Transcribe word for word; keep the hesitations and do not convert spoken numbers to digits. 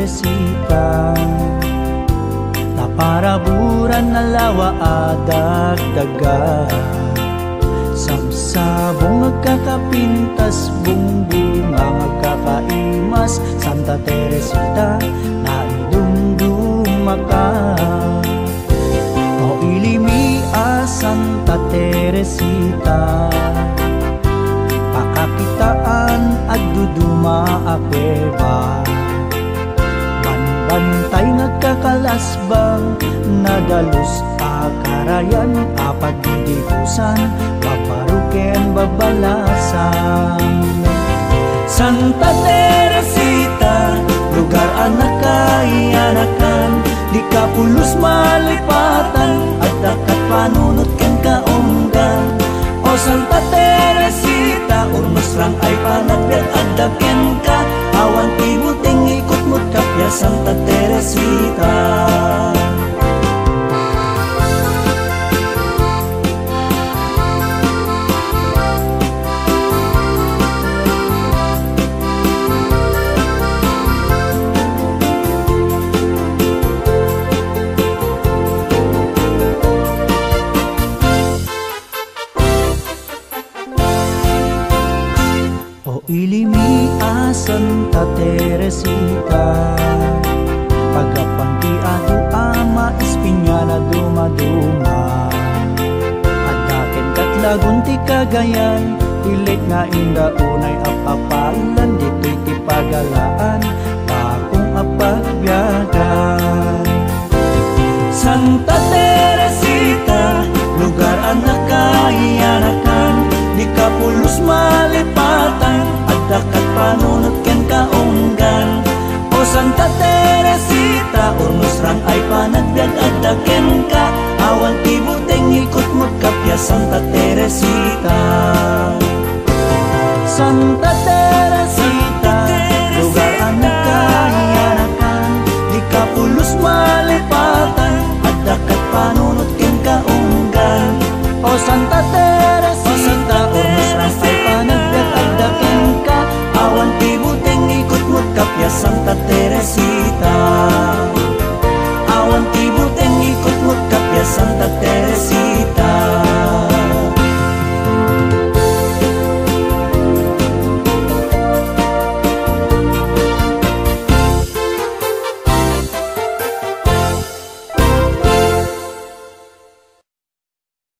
Teresita, naparaburan na lawa adagdaga, samsabong agkakapintas, bungbunga agkakaimas. Santa Teresita, naidumduma ka. O ilimia Santa Teresita, pakakitaan at duduma apeba. Banbantay nagkakalasbang, nadalus akarayan, apagdidipusan, babaruken babalasan. Santa Teresita, lugar anak kaiyanakan, di ka pulos malipatan, at dakat panunot ken kaunggan. O Santa Teresita, urnos rang ay panagbiag adaken ka, awan tibuting ikot mo't kapya Santa Teresita. Ilimia Santa Teresita, pagapang di adu ama ispinya na dumaduma. Adaken kat lagun ti Cagayan, pilik nga inda unay apapalan, dito'y ti pagalaan, pakong apagbiagan. Santa Teresita, lugar anak kaiyanakan, di ka pulos malipatan, at dakat panunot ken kaunggan. O Santa Teresita, urnos rang ay panagbiag adaken ka, awan tibuteng ikot mo't kapya Santa Teresita. Santa Teresita, lugar anak kaiyanakan, di ka pulos malipatan,